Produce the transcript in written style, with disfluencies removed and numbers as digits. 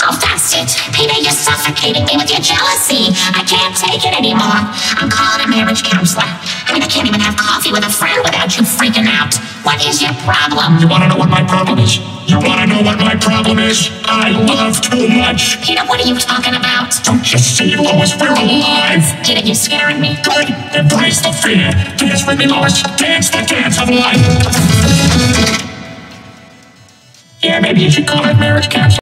Oh, that's it. Peter, you're suffocating me with your jealousy. I can't take it anymore. I'm calling a marriage counselor. I mean, I can't even have coffee with a friend without you freaking out. What is your problem? You wanna know what my problem is? You wanna know what my problem is? I love too much. Peter, what are you talking about? Don't you see, Lois, we're alive? Peter, you're scaring me. Good. Embrace the fear. Dance with me, Lois. Dance the dance of life. Yeah, maybe you should call it marriage counselor.